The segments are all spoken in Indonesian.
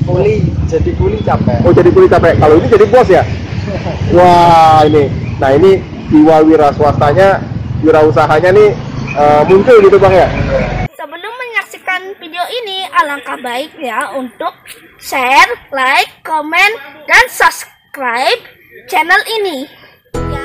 jadi kuli capek. Oh, jadi kuli capek. Kalau ini jadi bos ya? Wah, ini. Nah, ini jiwa wira swastanya, wira usahanya nih muncul gitu Bang ya? Sebelum menyaksikan video ini, alangkah baiknya untuk share, like, komen, dan subscribe channel ini. Ya.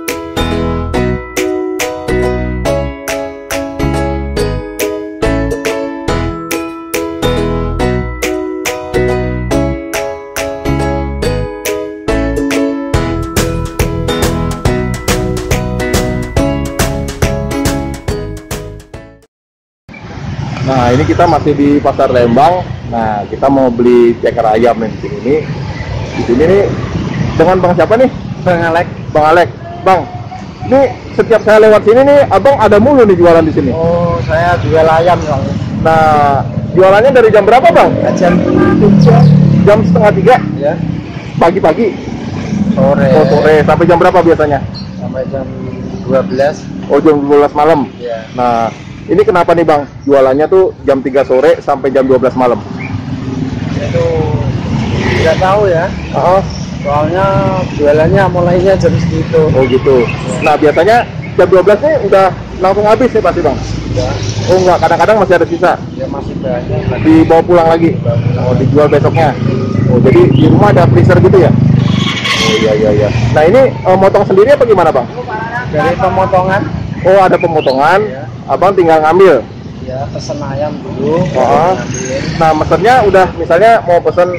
Nah, ini kita masih di Pasar Lembang. Nah, kita mau beli ceker ayam nih di sini. Di sini nih dengan Bang siapa nih? Bang Alek. Bang Alek. Bang, ini setiap saya lewat sini nih, Abang ada mulu nih jualan di sini. Oh, saya jual ayam Bang. Nah, jualannya dari jam berapa Bang? Jam 7. Jam setengah 3? Ya. Pagi-pagi? Sore. Oh, sore. Sampai jam berapa biasanya? Sampai jam 12. Oh, jam 12 malam? Ya. Nah, ini kenapa nih Bang? Jualannya tuh jam 3 sore sampai jam 12 malam? Itu nggak tahu ya. Oh, Soalnya jualannya mulainya jam segitu. oh gitu. Nah, biasanya jam 12 nih udah langsung habis nih pasti Bang? Ya, Oh enggak, kadang-kadang masih ada sisa? ya masih banyak. Dibawa pulang lagi? Oh, dijual besoknya? Oh, jadi di rumah ada freezer gitu ya? Oh iya iya iya. Nah, ini motong sendiri apa gimana Bang? Dari pemotongan, Oh, ada pemotongan, Iya. Abang tinggal ngambil? ya pesen ayam dulu. Oh. Ngambil. Nah, mesennya udah misalnya mau pesen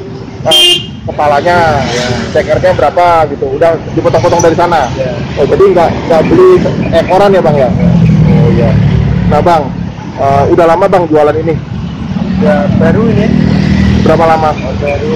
kepalanya, cekernya berapa gitu, udah dipotong-potong dari sana. Ya. Oh, jadi nggak beli ekoran ya Bang ya? Oh iya. Nah Bang, udah lama Bang jualan ini? Ya, baru ini. Berapa lama? Baru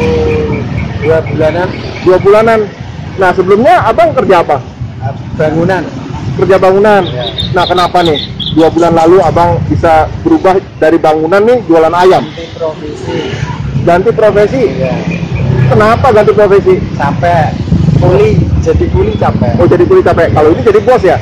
2 bulanan. 2 bulanan. Nah, sebelumnya Abang kerja apa? Bangunan. Kerja bangunan. Ya. Nah, kenapa nih 2 bulan lalu Abang bisa berubah dari bangunan nih jualan ayam? Ganti profesi. Ganti profesi? Ya. Kenapa ganti profesi? Capek. Jadi kuli capek. Oh, jadi kuli capek. Kalau ini jadi bos ya?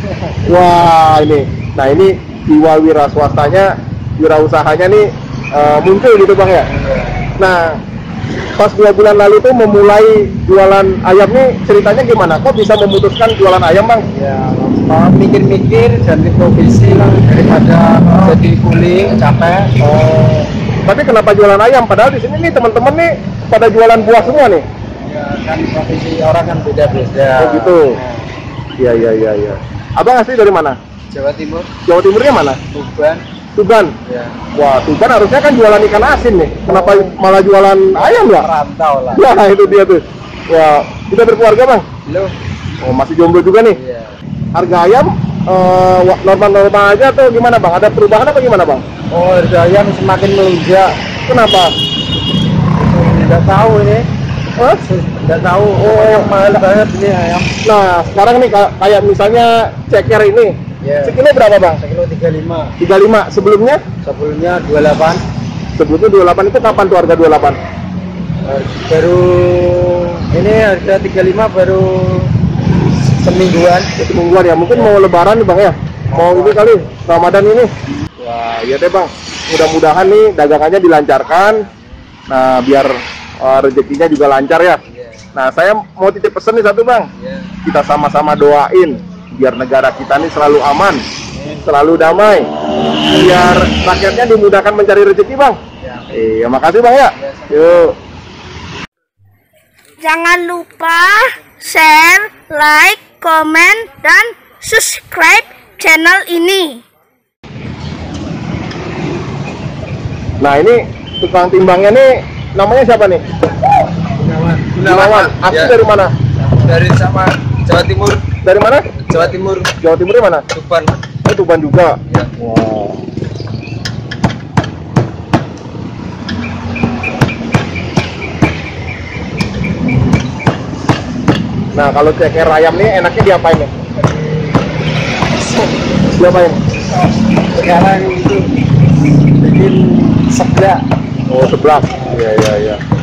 Wah, ini. Nah, ini jiwa wira swastanya, wira usahanya nih muncul gitu Bang ya? Nah, pas 2 bulan lalu tuh memulai jualan ayam nih, ceritanya gimana? Kok bisa memutuskan jualan ayam Bang? Ya, kalau mikir-mikir ganti profesi lah daripada jadi kuli capek. Oh, tapi kenapa jualan ayam? Padahal di sini nih teman-teman nih pada jualan buah semua nih. Ya kan profesi orang kan beda-beda. Oh gitu. Iya iya iya iya. Abang asli dari mana? Jawa Timur, Jawa Timurnya mana? Tuban. Tuban. Ya. Wah, Tuban harusnya kan jualan ikan asin nih. Kenapa malah jualan ayam ya? Rantau lah. Nah, itu dia tuh. Wah, sudah berkeluarga Bang? Belum. Oh, masih jomblo juga nih. Iya. Harga ayam normal-normal aja atau gimana Bang? Ada perubahan apa gimana Bang? Oh, harga ayam semakin melonjak. Kenapa? Tidak tahu ini. Hah? Tidak tahu. Oh, yang mahal banget ini ayam. Nah, sekarang nih kayak misalnya ceker ini. Ya. Sekilo berapa Bang? Sekilo 35. 35. Sebelumnya? Sebelumnya 28. Sebelumnya 28 itu kapan tuh harga 28? Baru ini harga 35 baru semingguan. Semingguan ya, mungkin mau lebaran nih Bang ya? Mau ini kali, Ramadan ini. Wah, iya deh Bang. Mudah-mudahan nih dagangannya dilancarkan. Nah, biar rezekinya juga lancar ya. Nah, saya mau titip pesan nih satu Bang. Kita sama-sama doain biar negara kita nih selalu aman, selalu damai, biar rakyatnya dimudahkan mencari rezeki Bang. Iya, makasih Bang ya. Yuk. Jangan lupa share, like, komen, dan subscribe channel ini. Nah, ini tukang timbangnya nih namanya siapa nih? Gunawan. Asli Ya. dari mana? Dari sama Jawa Timur. Dari mana? Jawa Timur. Jawa Timurnya mana? Tuban. Oh, Tuban juga. Ya. Wow. Nah, kalau ceker ayam nih enaknya diapain nih? Diapain? Sekarang itu bikin seblak. Oh, seblak. Iya, iya, iya.